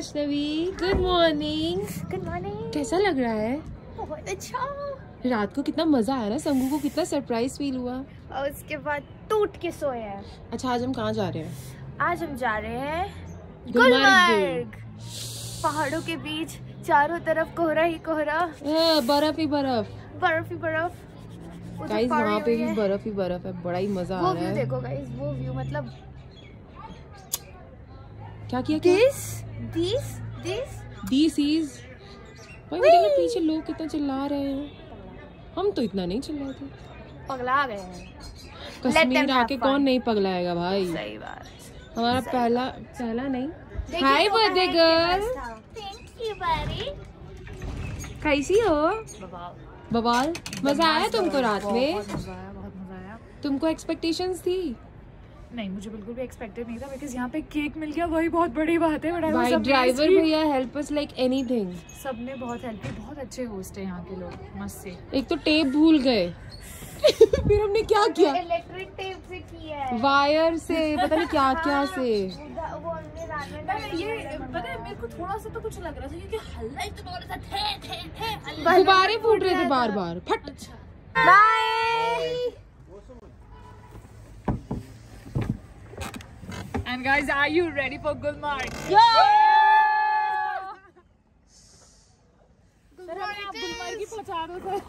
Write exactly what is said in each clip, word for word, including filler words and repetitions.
Vaishnavi, good morning. Good morning. कैसा लग रहा है? बहुत अच्छा। रात को कितना मजा आया ना, संगू को कितना सरप्राइज फील हुआ और उसके बाद टूट के सोए हैं। अच्छा, आज हम कहाँ जा रहे हैं? आज हम जा रहे हैं गुलमर्ग। पहाड़ों के बीच, चारों तरफ कोहरा ही कोहरा, बर्फ ही बर्फ, बर्फ ही बर्फ। गाइस वहाँ पे भी बर्फ ही बर्फ है, बड़ा ही मजा आ रहा है। वो व्यू देखो गाइस, वो व्यू मतलब क्या किया? This this this this is भाई, मेरे पीछे लोग कितना चिल्ला रहे हैं। हम तो इतना नहीं चिल्लाए थे। पगला गए हैं। कश्मीर आके कौन नहीं पगलाएगा भाई। सही बात। हमारा पहला पहला नहीं। Hi birthday girl, thank you बारी। कैसी हो? बवाल। मजा आया तुमको रात में? बहुत मजा आया, बहुत मजा आया। तुमको एक्सपेक्टेशंस थी? नहीं, मुझे बिल्कुल भी एक्सपेक्टेड नहीं था, बिकॉज़ यहाँ पे केक मिल गया, वही बहुत बड़ी बात है। बट भाई ड्राइवर भैया हेल्प अस लाइक एनीथिंग। सबने बहुत हेल्प की, बहुत अच्छे होस्ट है यहाँ के लोग, मस्त से। एक तो टेप भूल गए फिर हमने क्या किया? इलेक्ट्रिक टेप से किया है, वायर से, पता नहीं क्या क्या से। वो हमने रात में ये पता है, मेरे को थोड़ा सा तो कुछ लग रहा था क्योंकि हल्ला इतना हो रहा था, थे थे थे गुब्बारे फूट रहे थे बार बार। फट। Bye. And guys, are you ready for Gulmarg? Yeah! Sir हमें आप गुलमर्ग ही पहुंचा दो सर।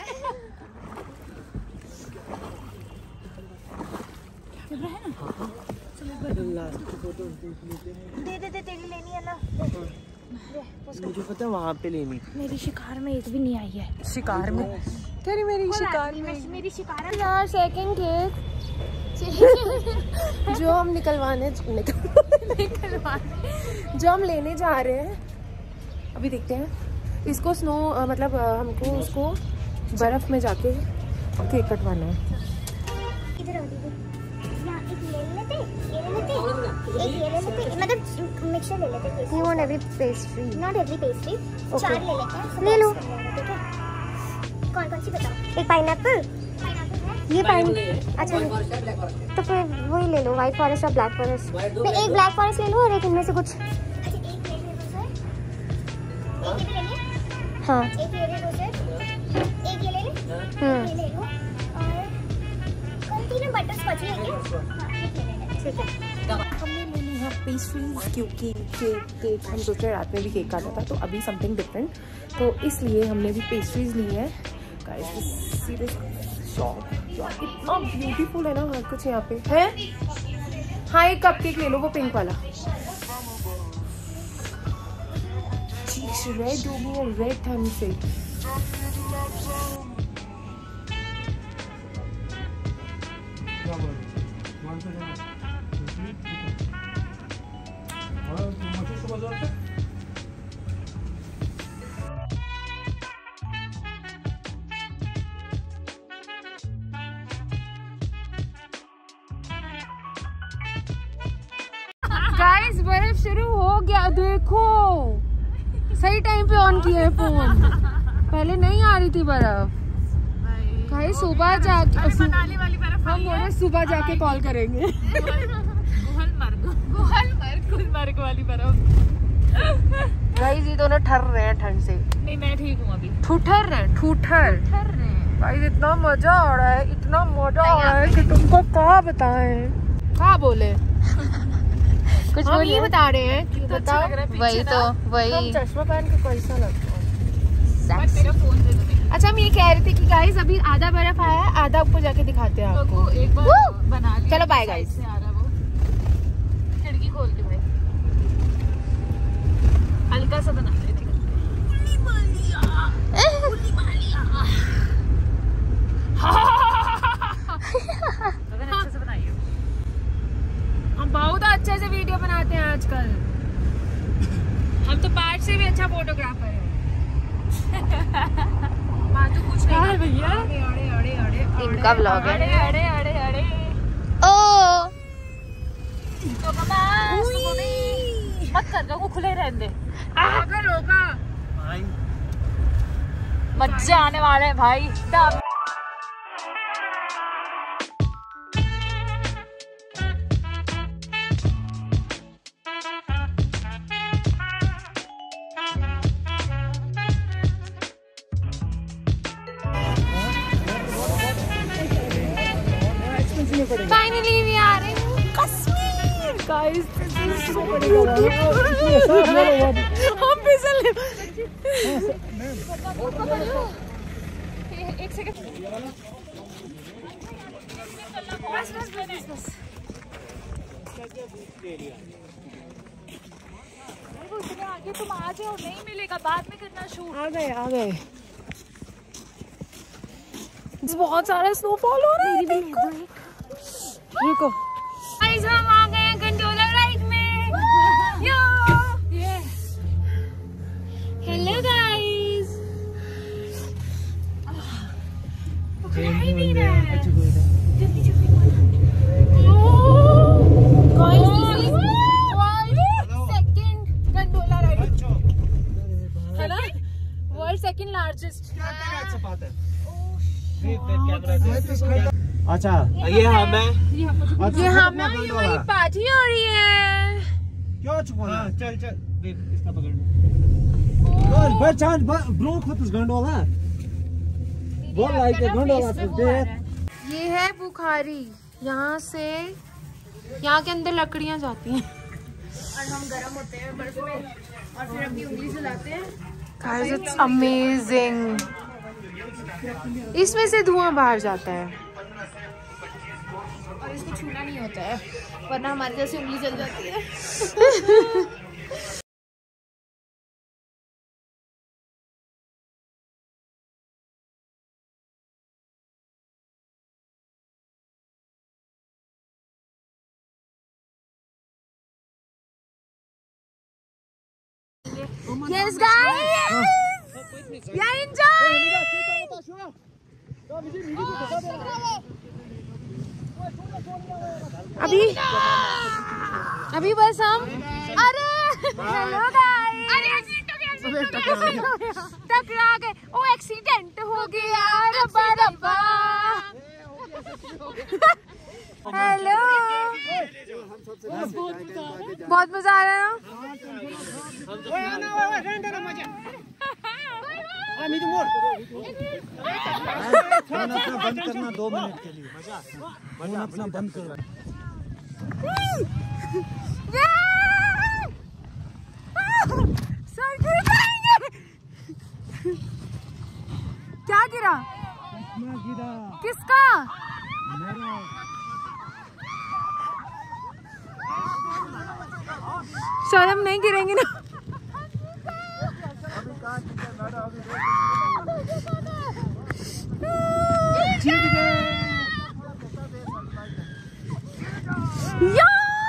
दे दे दे, तेरी लेनी है ना? मुझे पता है वहाँ पे लेनी। मेरी शिकार में एक भी नहीं आई है। शिकार में? क्या नहीं मेरी शिकार में? मेरी शिकार है यार सेकंड केक जो हम निकलवाने निकल निकलवाने जो हम लेने जा रहे हैं, अभी देखते हैं। इसको स्नो मतलब हमको उसको बर्फ में जाके केक कटवाना है। मतलब मिक्सचर ले लेते हैं। You want every pastry? Not every pastry. Okay. चार ले लेते हैं। ले लो। ठीक है। कौन कौन सी बताओ? एक पाइनएप्पल। ये पाइन अच्छा, तो फिर वही ले लो, व्हाइट फॉरेस्ट और ब्लैक फॉरेस्ट। तो एक ब्लैक फॉरेस्ट ले लो और एक इनमें से कुछ। हाँ एक ये ले लो सर। एक ये ले लो सर। एक ये ले लो। ये ले लो। और कौन सी ना बटर स्कॉच ले लो। हाँ, एक ले लेना। ठीक है। हमने ले ली है पेस्ट्रीज, क्योंकि केक केक हम सोच रहे रात में भी केक काटा था, तो अभी समथिंग डिफरेंट, तो इसलिए हमने भी पेस्ट्रीज ली है। गाइस सीरियस शॉप इतना ब्यूटीफुल है ना, हर कुछ यहाँ पे है। हाँ, एक कपकेक ले लो, वो पिंक वाला। चीक्स रेड हो गई है, रेड ठंड से। गाइस बर्फ शुरू हो गया, देखो सही टाइम पे ऑन किया है फोन, पहले नहीं आ रही थी बर्फ। गाइस सुबह जाके मनाली वाली बर्फ हम बोले सुबह जाके कॉल करेंगे। गुलमर्ग गुलमर्ग गुलमर्ग वाली बर्फ। गाइस ये दोनों ठर रहे हैं ठंड से। नहीं, मैं ठीक हूँ अभी। ठुठर रहे हैं, ठुठर ठर रहे हैं। गाइस इतना मजा आ रहा है, इतना मजा आ रहा है कि तुमको क्या बताएं। क्या बोले? कुछ हम ये बता रहे हैं कि बताओ। वही तो वही चश्मा पहन के कैसा लगता है? मेरा फोन दे दो। अच्छा, हम ये कह रहे थे कि गाइस अभी आधा बर्फ आया है, आधा ऊपर जाके दिखाते हैं आपको। एक बार बना लिया। चलो बाय गाइस। आ रहा वो खिड़की खोल के भाई, हल्का सा बना लेते हैं। अच्छे से बनाइए। हम बहुत अच्छे से वीडियो बनाते हैं आजकल, हम तो पार्ट से भी अच्छा फोटोग्राफर है। हाँ तो कुछ नहीं भैया, अड़े अड़े अड़े इनका ब्लॉग है। अड़े अड़े अड़े अड़े ओ तो मत कर दो, वो खुले रहने दे। अगर होगा मजे आने वाले हैं भाई। Finally we are in Kashmir guys. हम फिसल एक सेकंड बस बस बस बस आगे तुम आ जाओ, नहीं मिलेगा बाद में करना शूट। आ गए आ गए। बहुत सारा स्नोफॉल हो रहा है। रुको गाइस, हम आ गए हैं गंडोला राइड में। यो ये हेलो गाइस। नहीं नहीं रहा है। जल्दी जल्दी सेकंड लार्जेस्ट। अच्छा ये हम है, ये हम है, ये पार्टी हो रही है। क्यों चुप होना? चल चल इसका पकड़। बस चांद ब्रो खुद इस गंडोला बोल लाइक गंडोला से दे। ये है बुखारी, यहाँ से यहाँ के अंदर लकड़ियाँ जाती हैं और हम गर्म होते हैं बर्फ में और फिर अपनी उंगली जलाते हैं। Guys, it's amazing. इसमें से धुआं बाहर जाता है और इसको छूना नहीं होता है वरना हमारी जैसे उंगली जल जाती है। Yes guys, yeah enjoy. अभी अभी बस हम अरे हेलो गाइस, अरे टकरा गए। ओ एक्सीडेंट हो गया, रब्बा रब्बा। हेलो, बहुत मजा आ रहा है ना। बंद करना दो मिनट के लिए, फोन अपना बंद करो। सर गिर जाएंगे। क्या गिरा? गिरा। किसका? मेरा। शर्म नहीं गिरेंगे ना। जीत गए। या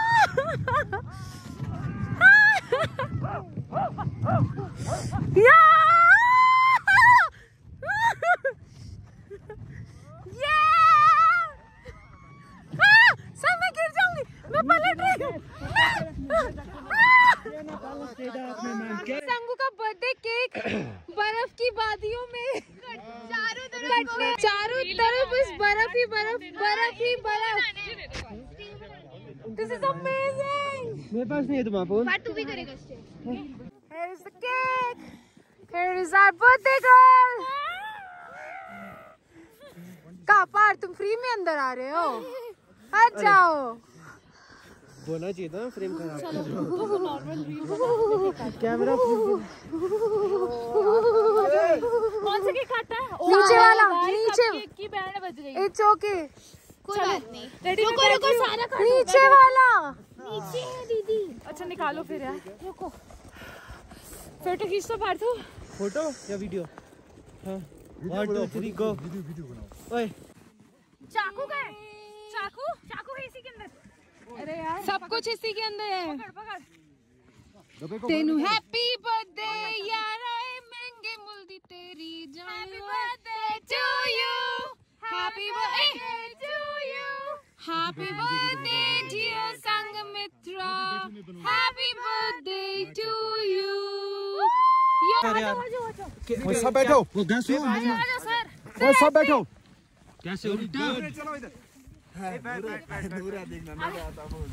या सब मैं गिर जाऊंगी, मैं पलट रही हूँ। संगू का बर्थडे केक बर्फ की वादियों में चारों तरफ चारों तरफ बस बर्फ ही बर्फ, बर्फ ही बर्फ। This is amazing. मेरे पास नहीं है तुम्हारा फोन। पर तू भी करेगा stay. Here is the cake. Here is our birthday girl. कहाँ पार तुम फ्री में अंदर आ रहे हो? आ जाओ। बोलना चाहिए था फ्रेम खराब कर रहा कैमरा। कौन सा केक खाता है? नीचे वाला, नीचे की बैंड बज गई। इट्स ओके, कोई बात नहीं। रुको रुको सारा खा लो। नीचे वाला नीचे है दीदी। अच्छा निकालो फिर यार, रुको। फोटो खींच तो पार तू। फोटो या वीडियो? हाँ one two three go. Video video बनाओ। ओए चाकू का है? चाकू चाकू है इसी के अंदर। अरे यार सब कुछ इसी के अंदर है। पकड़ पकड़। तेनू हैप्पी बर्थडे यार आए महंगे मुल्दी तेरी जान। Happy birthday to you, happy birthday to you, happy birthday dear Sangamitra, happy birthday to you. वो सब बैठो, वो गैस हो। सर वो सब बैठो। कैसे उल्टा? चलो इधर। नूरा देखना, नूरा आता वो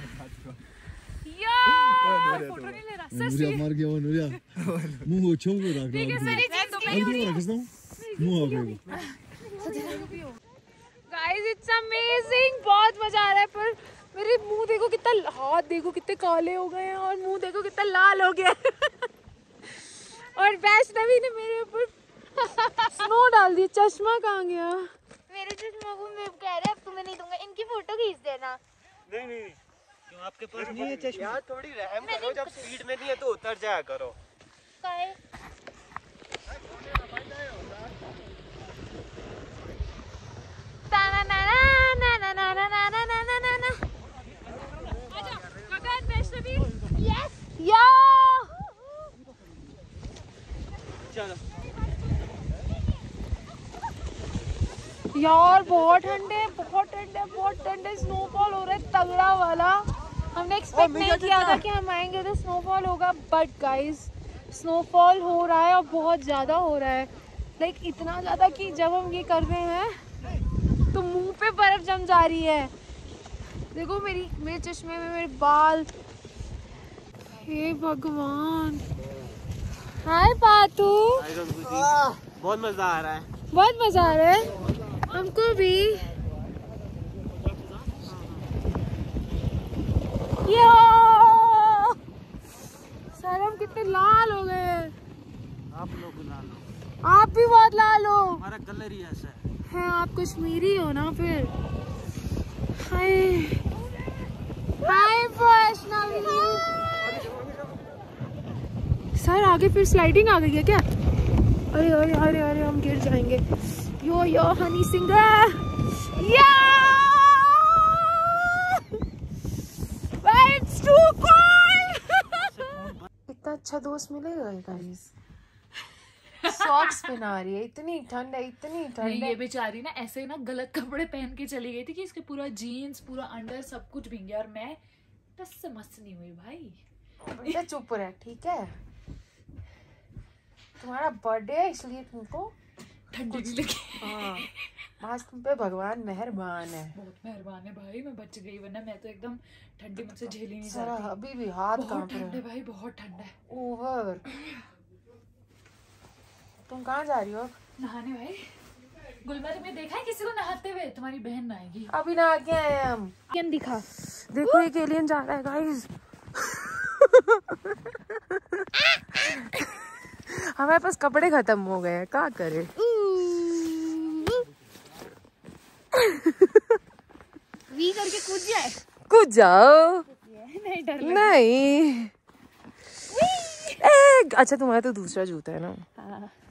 यार फोटो नहीं ले रहा। नूरिया मर गया वो नूरिया। मुंह वो छोंग रहा है। ठीक है सर, ये तो मैं तो रख दूं। मुंह आ गया। गाइस गाइस इट्स अमेजिंग, बहुत मजा आ रहा है। पर मेरे मुंह देखो कितना, हाथ देखो कितने काले हो गए हैं और मुंह देखो कितना लाल हो गया है। और वैष्णवी ने मेरे ऊपर स्नो डाल दी। चश्मा कहाँ गया? मेरे चश्मा को मैं कह रहे अब तुम्हें नहीं दूंगा, इनकी फोटो खींच देना। नहीं नहीं क्यों आपके पास नहीं है चश्मा? यार थोड़ी रहम करो, जब स्पीड में नहीं है तो उतर जाया करो। काहे? ना ना ना ना ना ना ना ना ना ना ना ना। आजा गगन, वैष्णवी। यस या चलो यार बहुत ठंडे, बहुत ठंडे, बहुत ठंडे। स्नोफॉल हो रहा है तगड़ा वाला। हमने एक्सपेक्ट नहीं किया था कि हम आएंगे तो स्नोफॉल होगा, बट गाइस स्नोफॉल हो रहा है और बहुत ज़्यादा हो रहा है। लाइक इतना ज़्यादा कि जब हम ये कर रहे हैं तो मुंह पे बर्फ जम जा रही है। देखो मेरी मेरे चश्मे में मेरे बाल। हे भगवान। हाय पातू, बहुत मजा आ रहा है। बहुत मजा आ रहा है हमको भी। यो सर हम कितने लाल हो गए। आप लोग लाल हो, आप भी बहुत लाल हो। हमारा कलर ही ऐसा है। है आप कश्मीरी हो ना फिर। हाय हाय वैष्णवी। सर आगे फिर स्लाइडिंग आ गई है क्या? अरे अरे अरे अरे हम गिर जाएंगे। यो यो हनी सिंगर या इट्स टू कोल्ड। इतना अच्छा दोस्त मिलेगा गाइस। सॉक्स पहना रही है, इतनी ठंड है, इतनी ठंड है। ये बेचारी ना ऐसे ना गलत कपड़े पहन के चली गई थी कि इसके पूरा जीन्स पूरा अंडर सब कुछ भीग गया और मैं टस से मस्त नहीं हुई भाई। बेटा चुप रह ठीक है, तुम्हारा बर्थडे है इसलिए तुमको ठंडी भी लगी। हाँ आज तुम पे भगवान मेहरबान है। बहुत मेहरबान है भाई, मैं बच गई वरना मैं तो एकदम ठंडी मुझसे झेली नहीं सारा जाती। अभी भी हाथ बहुत कांप ठंड रहे है हैं। भाई, बहुत ठंड है। ओवर। तुम कहाँ जा रही हो? नहाने भाई। गुलमर्ग में देखा है किसी को नहाते हुए? तुम्हारी बहन नहाएगी। अभी नहा के आए हम। एलियन दिखा, देखो एक एलियन जा रहा है गाइस। हमारे पास कपड़े खत्म हो गए हैं, क्या करे। वी करके कूद जाए। कूद जाओ। नहीं डर नहीं ए, अच्छा तुम्हारा तो दूसरा जूता है ना। हाँ।